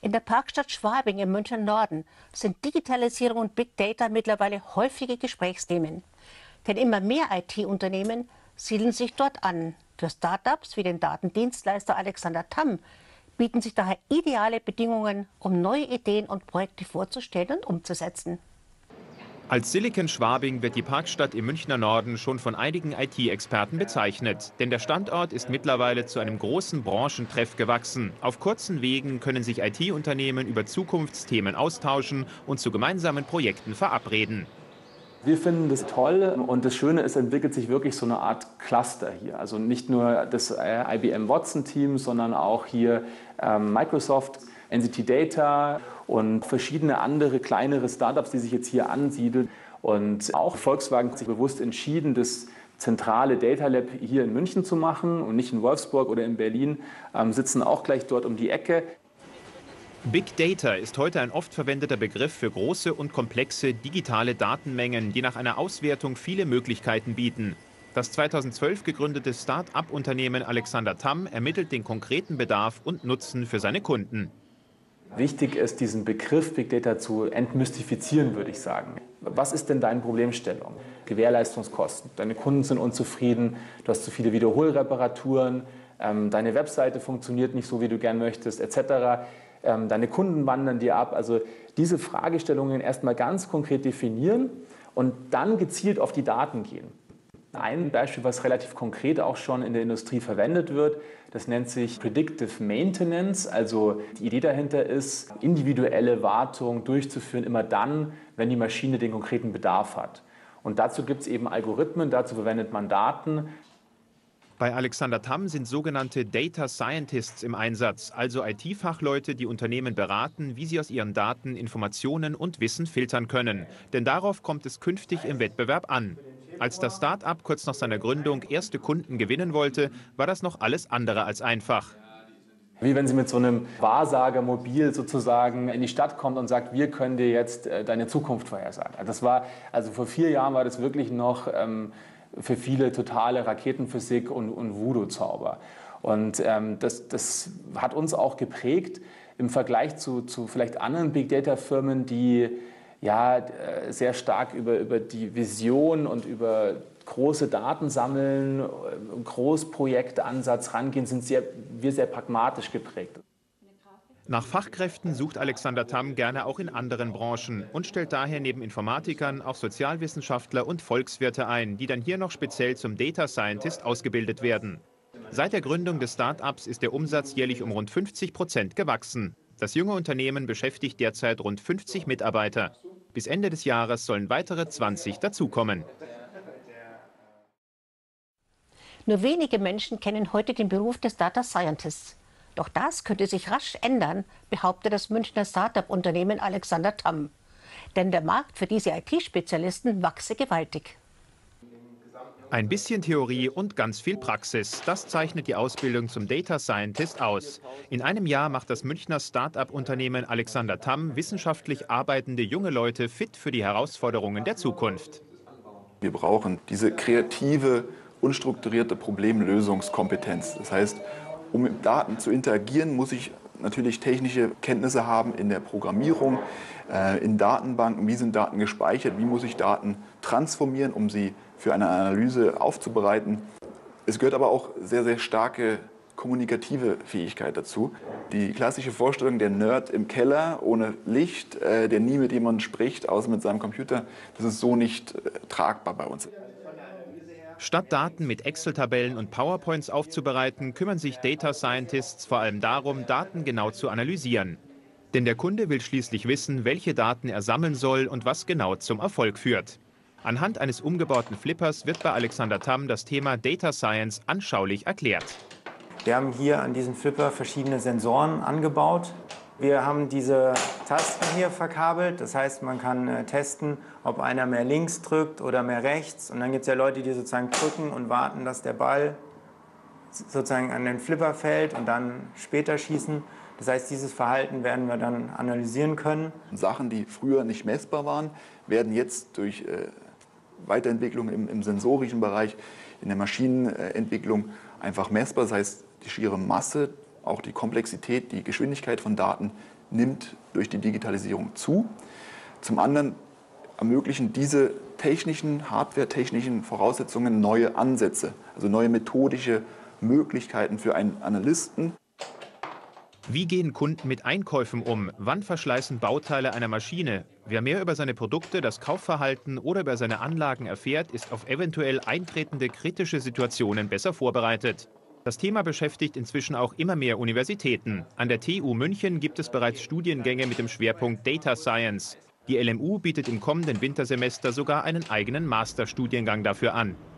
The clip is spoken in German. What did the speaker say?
In der Parkstadt Schwabing im Münchner Norden sind Digitalisierung und Big Data mittlerweile häufige Gesprächsthemen. Denn immer mehr IT-Unternehmen siedeln sich dort an. Für Start-ups wie den Datendienstleister Alexander Tamm bieten sich daher ideale Bedingungen, um neue Ideen und Projekte vorzustellen und umzusetzen. Als Silicon Schwabing wird die Parkstadt im Münchner Norden schon von einigen IT-Experten bezeichnet. Denn der Standort ist mittlerweile zu einem großen Branchentreff gewachsen. Auf kurzen Wegen können sich IT-Unternehmen über Zukunftsthemen austauschen und zu gemeinsamen Projekten verabreden. Wir finden das toll und das Schöne ist, entwickelt sich wirklich so eine Art Cluster hier. Also nicht nur das IBM Watson-Team, sondern auch hier Microsoft, NTT Data und verschiedene andere kleinere Startups, die sich jetzt hier ansiedeln. Und auch Volkswagen hat sich bewusst entschieden, das zentrale Data Lab hier in München zu machen und nicht in Wolfsburg oder in Berlin, sitzen auch gleich dort um die Ecke. Big Data ist heute ein oft verwendeter Begriff für große und komplexe digitale Datenmengen, die nach einer Auswertung viele Möglichkeiten bieten. Das 2012 gegründete Start-up-Unternehmen Alexander Tamm ermittelt den konkreten Bedarf und Nutzen für seine Kunden. Wichtig ist, diesen Begriff Big Data zu entmystifizieren, würde ich sagen. Was ist denn deine Problemstellung? Gewährleistungskosten. Deine Kunden sind unzufrieden, du hast zu viele Wiederholreparaturen, deine Webseite funktioniert nicht so, wie du gern möchtest, etc. Deine Kunden wandern dir ab. Also diese Fragestellungen erstmal ganz konkret definieren und dann gezielt auf die Daten gehen. Ein Beispiel, was relativ konkret auch schon in der Industrie verwendet wird, das nennt sich Predictive Maintenance. Also die Idee dahinter ist, individuelle Wartung durchzuführen, immer dann, wenn die Maschine den konkreten Bedarf hat. Und dazu gibt es eben Algorithmen, dazu verwendet man Daten. Bei Alexander Tamm sind sogenannte Data Scientists im Einsatz, also IT-Fachleute, die Unternehmen beraten, wie sie aus ihren Daten Informationen und Wissen filtern können. Denn darauf kommt es künftig im Wettbewerb an. Als das Start-up kurz nach seiner Gründung erste Kunden gewinnen wollte, war das noch alles andere als einfach. Wie wenn Sie mit so einem Wahrsagermobil sozusagen in die Stadt kommt und sagt, wir können dir jetzt deine Zukunft vorhersagen. Also vor 4 Jahren war das wirklich noch für viele totale Raketenphysik und Voodoo-Zauber. Und das hat uns auch geprägt im Vergleich zu vielleicht anderen Big-Data-Firmen, die ja sehr stark über die Vision und über große Daten sammeln, Großprojektansatz rangehen, sind wir sehr pragmatisch geprägt. Nach Fachkräften sucht Alexander Tamm gerne auch in anderen Branchen und stellt daher neben Informatikern auch Sozialwissenschaftler und Volkswirte ein, die dann hier noch speziell zum Data Scientist ausgebildet werden. Seit der Gründung des Start-ups ist der Umsatz jährlich um rund 50% gewachsen. Das junge Unternehmen beschäftigt derzeit rund 50 Mitarbeiter. Bis Ende des Jahres sollen weitere 20 dazukommen. Nur wenige Menschen kennen heute den Beruf des Data Scientists. Doch das könnte sich rasch ändern, behauptet das Münchner Start-up-Unternehmen Alexander Tamm. Denn der Markt für diese IT-Spezialisten wachse gewaltig. Ein bisschen Theorie und ganz viel Praxis, das zeichnet die Ausbildung zum Data Scientist aus. In einem Jahr macht das Münchner Start-up-Unternehmen Alexander Tamm wissenschaftlich arbeitende junge Leute fit für die Herausforderungen der Zukunft. Wir brauchen diese kreative, unstrukturierte Problemlösungskompetenz. Das heißt, um mit Daten zu interagieren, muss ich natürlich technische Kenntnisse haben in der Programmierung, in Datenbanken, wie sind Daten gespeichert, wie muss ich Daten transformieren, um sie für eine Analyse aufzubereiten. Es gehört aber auch sehr, sehr starke kommunikative Fähigkeit dazu. Die klassische Vorstellung, der Nerd im Keller ohne Licht, der nie mit jemandem spricht, außer mit seinem Computer, das ist so nicht tragbar bei uns. Statt Daten mit Excel-Tabellen und PowerPoints aufzubereiten, kümmern sich Data Scientists vor allem darum, Daten genau zu analysieren. Denn der Kunde will schließlich wissen, welche Daten er sammeln soll und was genau zum Erfolg führt. Anhand eines umgebauten Flippers wird bei Alexander Tamm das Thema Data Science anschaulich erklärt. Wir haben hier an diesem Flipper verschiedene Sensoren angebaut. Wir haben diese Tasten hier verkabelt, das heißt, man kann testen, ob einer mehr links drückt oder mehr rechts. Und dann gibt es ja Leute, die sozusagen drücken und warten, dass der Ball sozusagen an den Flipper fällt und dann später schießen. Das heißt, dieses Verhalten werden wir dann analysieren können. Sachen, die früher nicht messbar waren, werden jetzt durch Weiterentwicklung im sensorischen Bereich, in der Maschinenentwicklung einfach messbar. Das heißt, die schiere Masse Auch die Komplexität, die Geschwindigkeit von Daten nimmt durch die Digitalisierung zu. Zum anderen ermöglichen diese hardware-technischen Voraussetzungen neue Ansätze, also neue methodische Möglichkeiten für einen Analysten. Wie gehen Kunden mit Einkäufen um? Wann verschleißen Bauteile einer Maschine? Wer mehr über seine Produkte, das Kaufverhalten oder über seine Anlagen erfährt, ist auf eventuell eintretende kritische Situationen besser vorbereitet. Das Thema beschäftigt inzwischen auch immer mehr Universitäten. An der TU München gibt es bereits Studiengänge mit dem Schwerpunkt Data Science. Die LMU bietet im kommenden Wintersemester sogar einen eigenen Masterstudiengang dafür an.